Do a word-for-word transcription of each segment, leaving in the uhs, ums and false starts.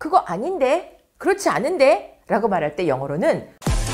그거 아닌데? 그렇지 않은데? 라고 말할 때 영어로는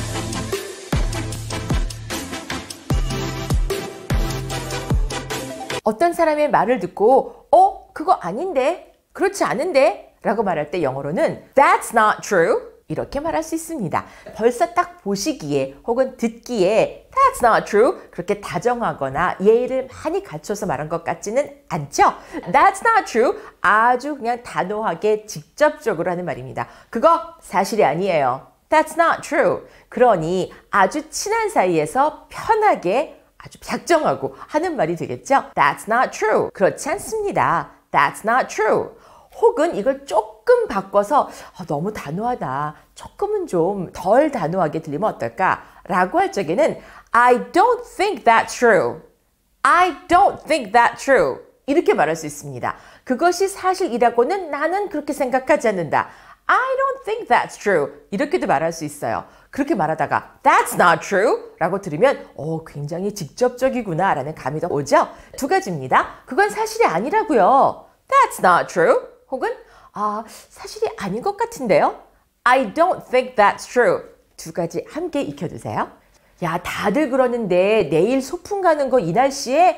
어떤 사람의 말을 듣고 어? 그거 아닌데? 그렇지 않은데? 라고 말할 때 영어로는 That's not true. 이렇게 말할 수 있습니다. 벌써 딱 보시기에 혹은 듣기에 That's not true. 그렇게 다정하거나 예의를 많이 갖춰서 말한 것 같지는 않죠? That's not true. 아주 그냥 단호하게 직접적으로 하는 말입니다. 그거 사실이 아니에요. That's not true. 그러니 아주 친한 사이에서 편하게 아주 작정하고 하는 말이 되겠죠? That's not true. 그렇지 않습니다. That's not true. 혹은 이걸 조금 바꿔서 어, 너무 단호하다. 조금은 좀 덜 단호하게 들리면 어떨까? 라고 할 적에는 I don't think that's true. I don't think that's true. 이렇게 말할 수 있습니다. 그것이 사실이라고는 나는 그렇게 생각하지 않는다. I don't think that's true. 이렇게도 말할 수 있어요. 그렇게 말하다가 That's not true. 라고 들으면 오, 굉장히 직접적이구나 라는 감이 더 오죠? 두 가지입니다. 그건 사실이 아니라고요. That's not true. 혹은 아, 사실이 아닌 것 같은데요? I don't think that's true. 두 가지 함께 익혀두세요. 야, 다들 그러는데 내일 소풍 가는 거 이 날씨에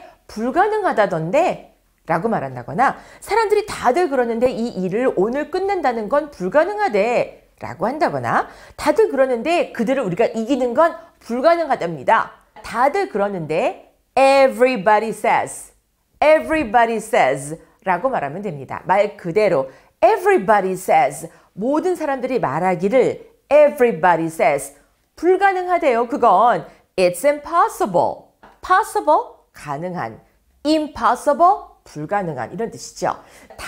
불가능하다던데? 라고 말한다거나 사람들이 다들 그러는데 이 일을 오늘 끝낸다는 건 불가능하대 라고 한다거나 다들 그러는데 그들을 우리가 이기는 건 불가능하답니다. 다들 그러는데 everybody says, everybody says 라고 말하면 됩니다. 말 그대로 everybody says, 모든 사람들이 말하기를 everybody says, 불가능하대요. 그건 it's impossible. possible, 가능한. impossible, 불가능한. 이런 뜻이죠.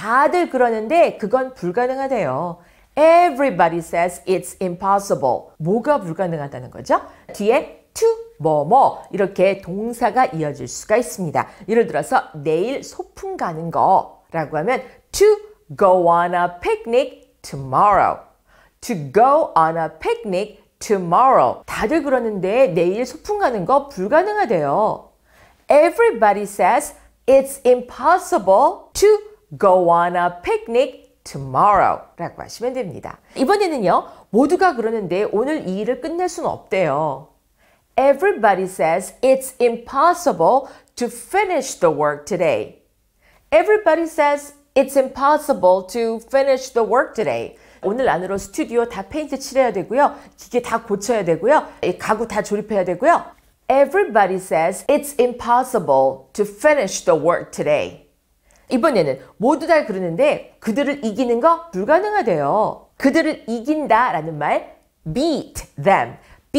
다들 그러는데 그건 불가능하대요. everybody says it's impossible. 뭐가 불가능하다는 거죠? 뒤에 to, 뭐, 뭐 이렇게 동사가 이어질 수가 있습니다. 예를 들어서 내일 소풍 가는 거라고 하면 to go on a picnic tomorrow. To go on a picnic tomorrow. 다들 그러는데 내일 소풍 가는 거 불가능하대요. Everybody says it's impossible to go on a picnic tomorrow 라고 하시면 됩니다. 이번에는요. 모두가 그러는데 오늘 이 일을 끝낼 수는 없대요. Everybody says it's impossible to finish the work today. Everybody says it's impossible to finish the work today. 오늘 안으로 스튜디오 다 페인트 칠해야 되고요. 기계 다 고쳐야 되고요. 가구 다 조립해야 되고요. Everybody says it's impossible to finish the work today. 이번에는 모두 다 그러는데 그들을 이기는 거 불가능하대요. 그들을 이긴다라는 말 beat them.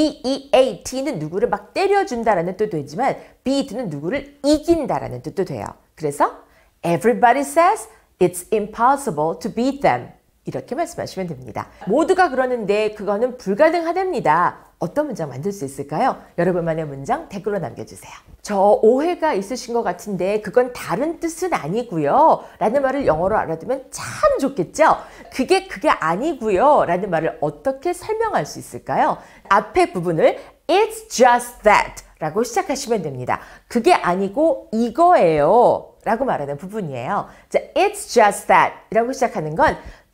B-E-A-T는 누구를 막 때려준다라는 뜻도 되지만 beat는 누구를 이긴다라는 뜻도 돼요. 그래서 everybody says it's impossible to beat them. 이렇게 말씀하시면 됩니다. 모두가 그러는데 그거는 불가능하답니다. 어떤 문장 만들 수 있을까요? 여러분만의 문장 댓글로 남겨주세요. 저 오해가 있으신 것 같은데 그건 다른 뜻은 아니고요. 라는 말을 영어로 알아두면 참 좋겠죠? 그게 그게 아니고요. 라는 말을 어떻게 설명할 수 있을까요? 앞에 부분을 It's just that 라고 시작하시면 됩니다. 그게 아니고 이거예요. 라고 말하는 부분이에요. 자, It's just that 라고 시작하는 건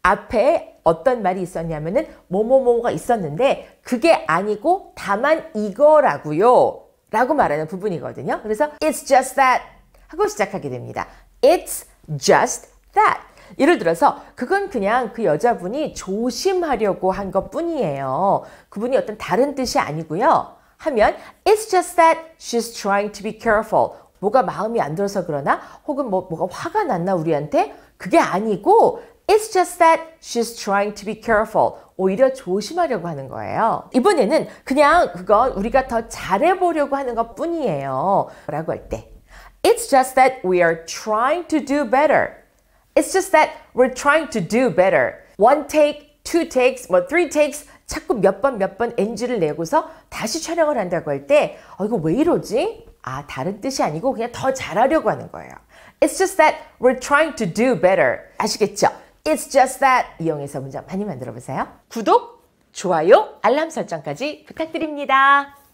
앞에 어떤 말이 있었냐면은 뭐뭐뭐가 있었는데 그게 아니고 다만 이거라고요 라고 말하는 부분이거든요. 그래서 It's just that 하고 시작하게 됩니다. It's just that. 예를 들어서 그건 그냥 그 여자분이 조심하려고 한 것뿐이에요. 그분이 어떤 다른 뜻이 아니고요. 하면 It's just that she's trying to be careful. 뭐가 마음이 안 들어서 그러나 혹은 뭐, 뭐가 화가 났나 우리한테? 그게 아니고 It's just that she's trying to be careful. 오히려 조심하려고 하는 거예요. 이번에는 그냥 그건 우리가 더 잘해보려고 하는 것 뿐이에요. 라고 할 때 It's just that we are trying to do better. It's just that we're trying to do better. One take, two takes, 뭐 three takes 자꾸 몇 번 몇 번 엔지를 내고서 다시 촬영을 한다고 할 때 어, 이거 왜 이러지? 아, 다른 뜻이 아니고 그냥 더 잘하려고 하는 거예요. It's just that we're trying to do better. 아시겠죠? It's just that 이용해서 문장 많이 만들어 보세요. 구독, 좋아요, 알람 설정까지 부탁드립니다.